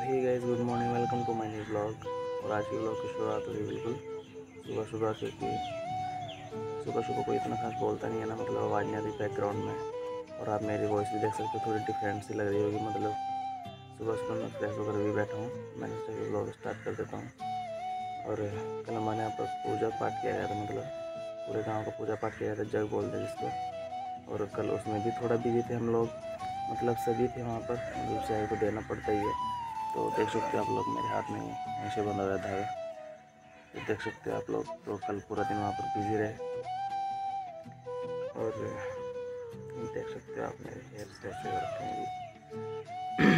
Hey guys, good morning, welcome to my new blog. और आज की ब्लॉग की शुरुआत हुई बिल्कुल सुबह सुबह से कि सुबह सुबह कोई इतना खास बोलता नहीं है ना, मतलब आवाज़ नहीं आती बैकग्राउंड में। और आप मेरी वॉइस भी देख सकते हो, थोड़ी डिफरेंट सी लग रही होगी। मतलब सुबह सुबह मैं फ्रेश होकर भी बैठा हूँ। मैंने सोचा ब्लॉग स्टार्ट कर देता हूँ। और कल हमारे यहाँ पर पूजा पाठ किया गया था, मतलब पूरे गाँव का पूजा पाठ किया गया था, जग बोलते हैं जिसको। और कल उसमें भी थोड़ा बिजी थे हम लोग, मतलब सभी थे वहाँ पर, मतलब चाय को देना पड़ता ही है। तो देख सकते हो आप लोग, मेरे हाथ में ऐसे बंधा हुआ धागा, तो देख सकते हो आप लोग। तो कल पूरा दिन वहाँ पर बिजी रहे। और देख सकते हो आप मेरे हेयर कैसे हो रखे हैं।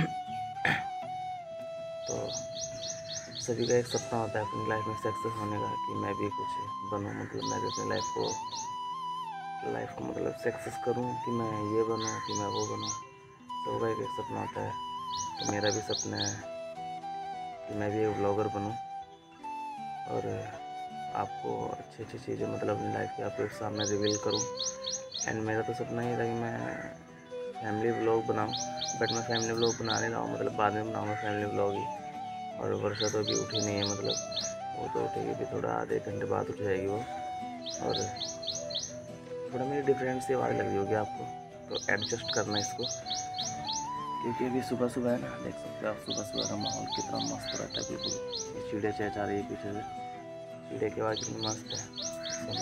तो सभी का एक सपना होता है अपनी लाइफ में सक्सेस होने का, कि मैं भी कुछ बनूँ, मतलब मैं भी अपनी लाइफ को मतलब सक्सेस करूँ, कि मैं ये बनूँ, कि मैं वो बनूँ। सबका एक सपना होता है। तो मेरा भी सपना है कि मैं भी एक ब्लॉगर बनूं और आपको अच्छी अच्छी चीज़ें, मतलब अपनी लाइफ की आपके सामने रिवील करूं। एंड मेरा तो सपना ही था कि मैं फैमिली ब्लॉग बनाऊं, बट मैं फैमिली ब्लॉग बना नहीं रहा हूँ, मतलब बाद में बनाऊंगा फैमिली ब्लॉग ही। और वर्षा तो अभी उठी नहीं है, मतलब वो तो उठेगी भी थोड़ा आधे घंटे बाद उठ जाएगी वो। और थोड़ा मेरी डिफरेंट सी आवाज़ लग रही होगी आपको, तो एडजस्ट करना इसको, क्योंकि अभी सुबह सुबह है ना। देख सकते हो आप सुबह सुबह का माहौल कितना मस्त रहता है। बिल्कुल ये चिड़िया चहचहा रही है पीछे से, चिड़िया की आवाज़ कितनी मस्त है, सुनो।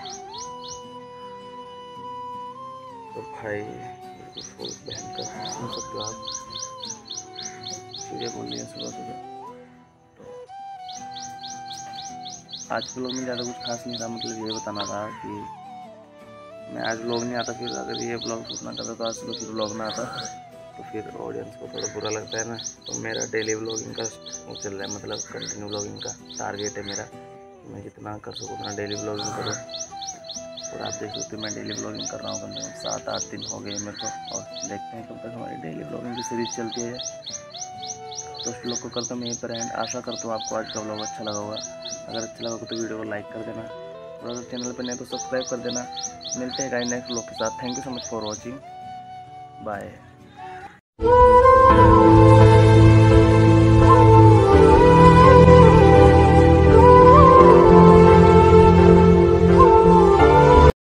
तो भाई बिल्कुल फुल भयंकर सुन सकते हो आप, चिड़िया बोल रही है सुबह सुबह। तो आज व्लॉग में ज़्यादा कुछ खास नहीं था, मतलब ये बताना था कि मैं आज व्लॉग नहीं आता, फिर अगर ये ब्लॉग शूट ना करता तो आज सुबह फिर व्लॉग ना आता, तो फिर ऑडियंस को थोड़ा बुरा लगता है ना। तो मेरा डेली व्लॉगिंग का वो चल रहा है, मतलब कंटिन्यू व्लॉगिंग का टारगेट है मेरा, मैं जितना कर सकूँ उतना डेली व्लॉगिंग करूँ। और आप देख सकते हो मैं डेली व्लॉगिंग कर रहा हूँ, कम से कम 7-8 दिन हो गए मेरे को। और देखते हैं कब तक हमारी डेली व्लॉगिंग की सीरीज़ चलती है। तो उस व्लॉग को करता हूँ मैं यहीं पर एंड। आशा करता हूँ आपको आज का व्लॉग अच्छा लगा होगा। अगर अच्छा लगा तो वीडियो को लाइक कर देना, और अगर चैनल पर नहीं तो सब्सक्राइब कर देना। मिलते हैं गाइस नेक्स्ट व्लॉग के साथ। Thank you so much for watching, bye.